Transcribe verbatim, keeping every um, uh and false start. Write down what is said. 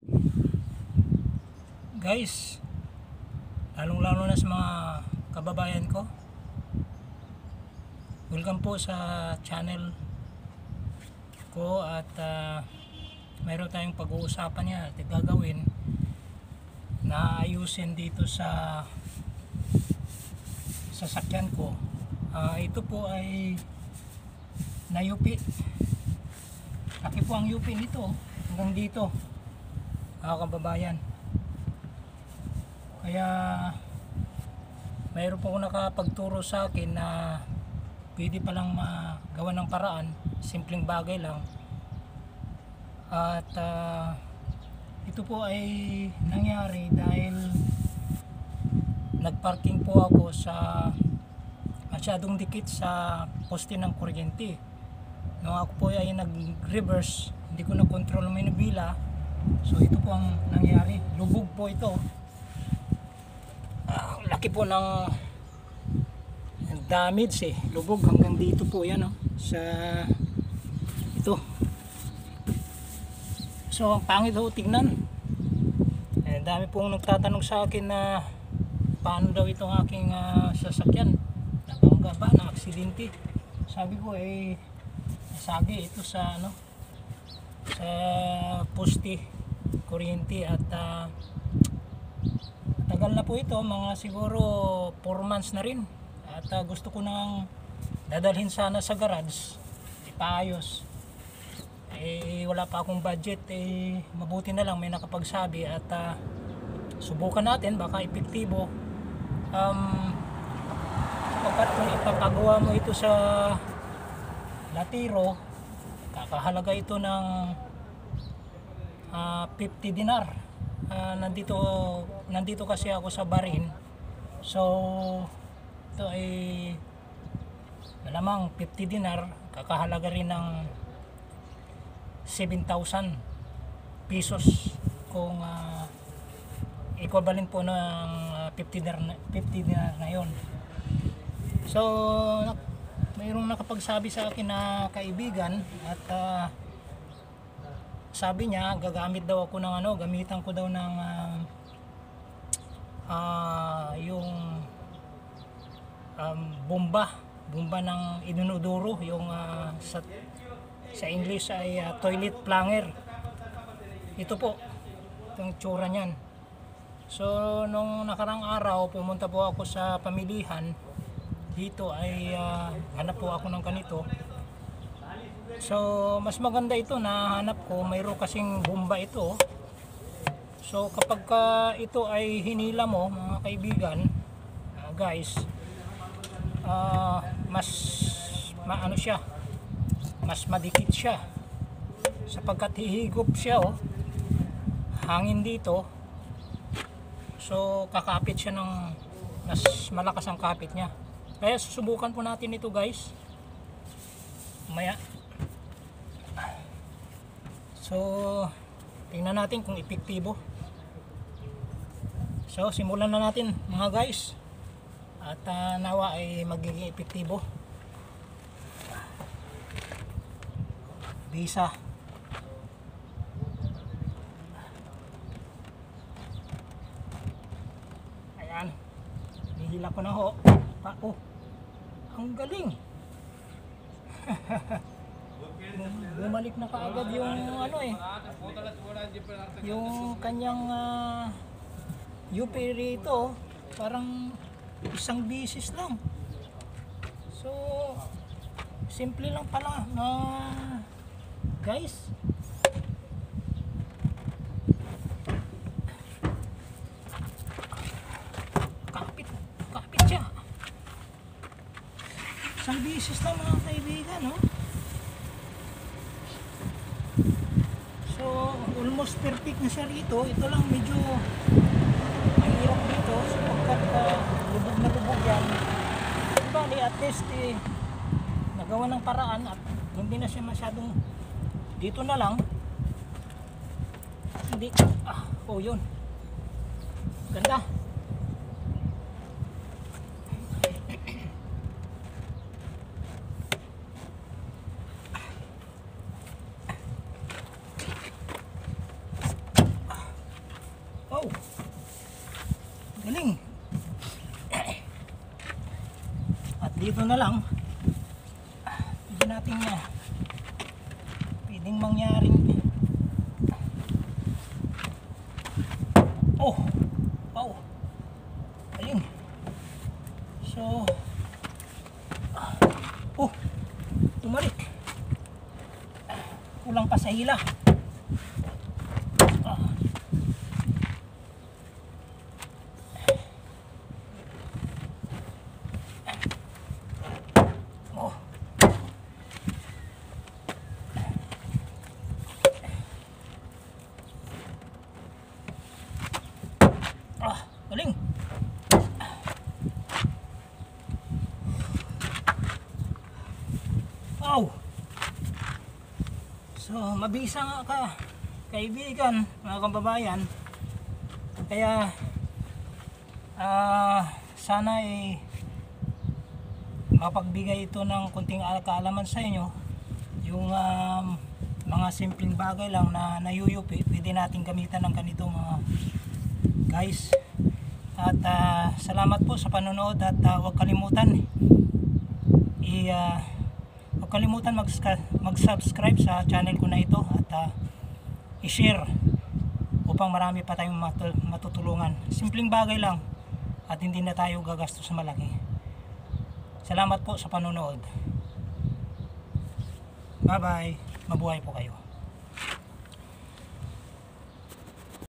Guys, lalong lalo na sa mga kababayan ko, welcome po sa channel ko. At uh, mayroon tayong pag-uusapan yan at gagawin na ayusin dito sa sasakyan ko. Uh, ito po ay na-yupi. Laki po ang yupi nito hanggang dito, mga kababayan. Kaya mayroon po ako nakapagturo sa akin na pwede palang magawa ng paraan, simpleng bagay lang. At uh, ito po ay nangyari dahil nagparking po ako sa masyadong dikit sa poste ng kuryente. Nung ako po ay nag-reverse, hindi ko na control may nabila. So ito po ang nangyari, lubog po ito. Uh, laki po ng damage eh, lubog hanggang dito po yan, oh, sa ito. So ang pangit ho tignan. Eh, dami pong nagtatanong sa akin na paano daw itong aking uh, sasakyan, nabangga ba, na aksidente. Sabi ko eh nasagi ito sa ano, sa poste kuryente. At uh, tagal na po ito, mga siguro four months na rin. At uh, gusto ko nang dadalhin sana sa garage, ipaayos. Eh wala pa akong budget. Eh mabuti na lang may nakapagsabi at uh, subukan natin, baka epektibo. Um, kapag kung ipapagawa mo ito sa Latiro, kakahalaga ito ng uh, fifty dinar. Uh, nandito nandito kasi ako sa Bahrain, so ito ay malamang fifty dinar, kakahalaga rin ng seven thousand pesos kung uh, equivalent po ng uh, fifty dinar na yon. So mayroong nakapagsabi sa akin na kaibigan at uh, sabi niya gagamit daw ako ng ano, gamitan ko daw ng uh, uh, yung um, bomba bomba ng inunuduro, yung uh, sa, sa English ay uh, toilet plunger. Ito po itong tsura niyan. So nung nakarang araw pumunta po ako sa pamilihan dito, ay uh, hanap po ako ng ganito. So mas maganda ito na hanap ko, mayroon kasing bomba ito. So kapag ka ito ay hinila mo, mga kaibigan, uh, guys, uh, mas maano siya, mas madikit siya sapagkat hihigop siya, oh, hangin dito. So kakapit siya ng mas malakas ang kapit niya. Kaya susubukan po natin ito, guys, maya. So tingnan natin kung epektibo. So simulan na natin, mga guys, at uh, nawa ay magiging epektibo. Bisa. Ayan, nihila ko na ho pa. Oh, ang galing. Bumalik na kaagad yung ano eh, yung kanyang uh, U P rito, parang isang bisis lang. So simple lang pala na uh, guys. Kapit, kapit siya. Isang bisis lang, mga kaibigan, no? So almost perfect na siya rito. Ito lang medyo mahirap dito sapagkat uh, lubog na lubog yan. Bali at least eh, nagawa ng paraan at hindi na siya masyadong dito na lang. Hindi, ah, oh yun, ganda. ito na lang. Pwede natin niya. Pwedeng mangyaring. Oh! Wow! Ayun. So, oh! Tumalik. Kulang pa sa hila. Ah. Oh. Ah, galing. Wow. So, mabisa nga ka, kaibigan, mga kababayan. Kaya, ah, sana ay mapagbigay ito ng kunting kaalaman sa inyo. Yung um, mga simpleng bagay lang na nayuyupi, pwede natin gamitan ng ganito mga guys. At uh, salamat po sa panonood at uh, huwag kalimutan i uh, huwag kalimutan mag mag-subscribe sa channel ko na ito at uh, i-share upang marami pa tayong matutulungan. Simpleng bagay lang at hindi na tayo gagastos sa malaki. Salamat po sa panonood. Bye bye. Mabuhay po kayo.